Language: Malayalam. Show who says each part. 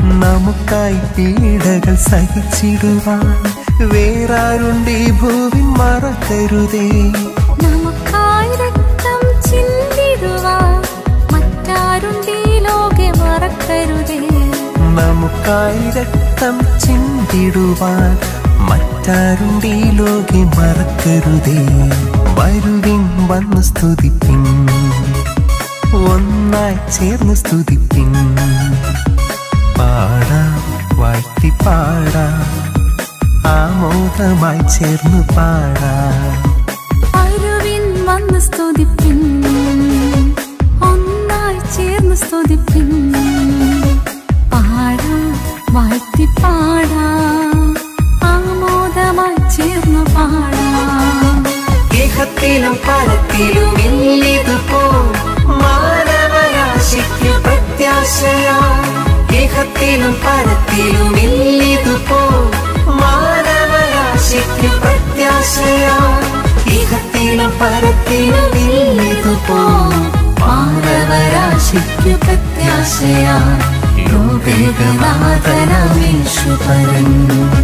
Speaker 1: നമുക്കായി പീഡകൾ സഹിച്ചിടുവാൻ വേറാരുണ്ടീ ഭൂവിൻ മറക്കരുതേ.
Speaker 2: നമുക്കായി രക്തം ചിന്തിടുവാൻ മറ്റാരുണ്ടീ ലോകെ മറക്കരുതേ.
Speaker 1: നമുക്കായി രക്തം ചിന്തിടുവാൻ മറ്റാരുണ്ടീ ലോകെ മറക്കരുതേ. വരുവിൻ വന്ന് സ്തുതിപ്പിൻ, ഒന്നായി ചേർന്ന് സ്തുതിപ്പിൻ. പാടാം വാഴ്ത്തി പാടാം, ആമോദമായി ചേർന്ന് പാടാം.
Speaker 2: വരുവിൻ വന്ന് സ്തുതിപ്പിൻ, ഒന്നായി ചേർന്ന് സ്തുതിപ്പിൻ. പാടാം വാഴ്ത്തി പാടാം, ആമോദമായി ചേർന്ന് പാടാം.
Speaker 1: ഇഹത്തിലും പരത്തിലും ഇല്ലിതുപോ മാനവരാശിക്കു പ്രത്യാശയായി. ഇഹത്തിലും പരത്തിലും ഇല്ലിതുപോ മാനവരാശിക്കു പ്രത്യാശയായി. ഇഹത്തിലും പരത്തിലും ഇല്ലിതുപോ മാനവരാശിക്കു പ്രത്യാശയായി. ലോകനാഥനാം യേശുപരൻ.